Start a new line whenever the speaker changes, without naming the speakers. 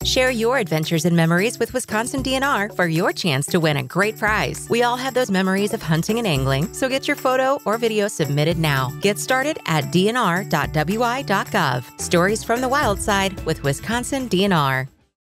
Share your adventures and memories with Wisconsin DNR for your chance to win a great prize. We all have those memories of hunting and angling, so get your photo or video submitted now. Get started at dnr.wi.gov. Stories from the Wild Side with Wisconsin DNR.